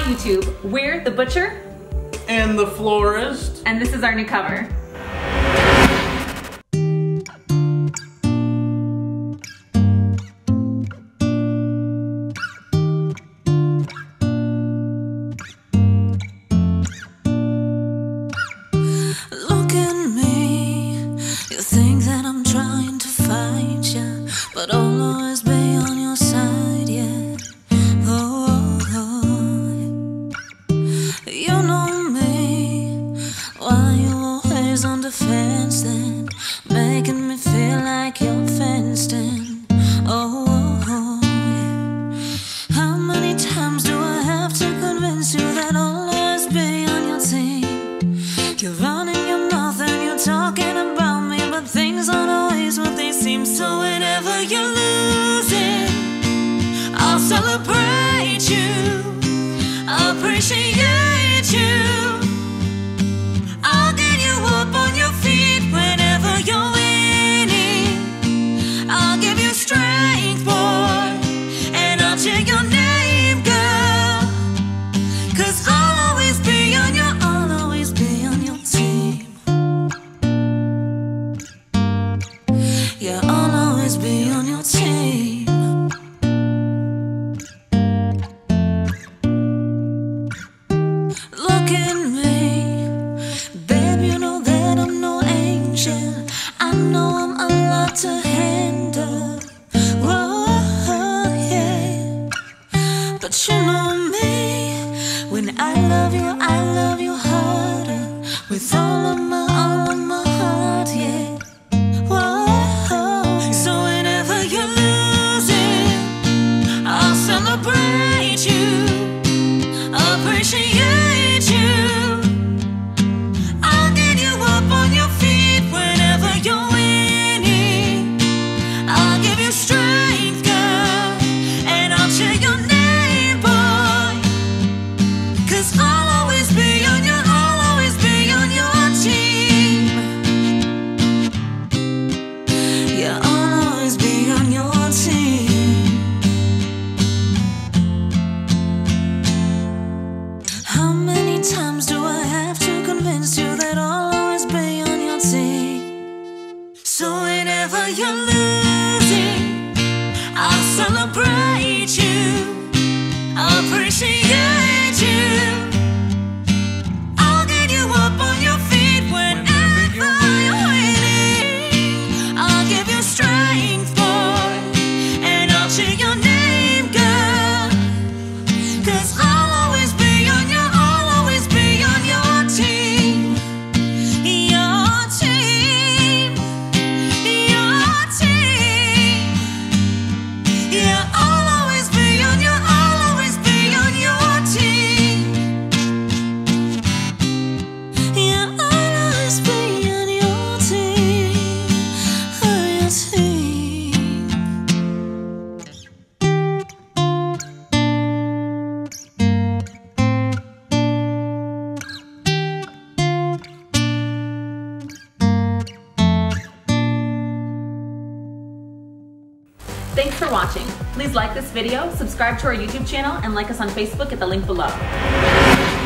YouTube. We're The Butcher and The Florist. And this is our new cover. Look at me, you think that I'm trying to fight you, but I'll always be on your side, yeah. You know me, why you always on the fence then, making me feel like you're fenced in. Yeah. How many times do I have to convince you that I'll always be on your team? You're running your mouth and you're talking about me, but things aren't always what they seem. So whenever you're losing, I'll celebrate you, appreciate you. I'll get you up on your feet whenever you're winning. I'll give you strength, boy, and I'll cheer your name, girl. 'Cause I'll always be on your team. Yeah, I'll always be on your team. Look at me, babe, you know that I'm no angel. I know I'm a lot to handle. Whoa, yeah. But you know me, when I love you harder. With all of my heart, yeah. Whoa. So whenever you're losing, I'll celebrate you, appreciate you. I'll get you up on your feet whenever you're winning. I'll give you strength, girl, and I'll cheer your name, boy. 'Cause I'll always be on your team. Yeah, I'll always be on your team. How many times do I have to convince you that I'll always be on your team? So whenever you're losing, I'll celebrate you, appreciate you. I'll get you up on your feet whenever you're winning. I'll give you strength, boy, and I'll cheer your name, girl. 'Cause I'll always be on your team. Your team, your team. Yeah, I'll always be on your team. Yeah, I'll always be on your team, Thanks for watching. Please like this video, subscribe to our YouTube channel, and like us on Facebook at the link below.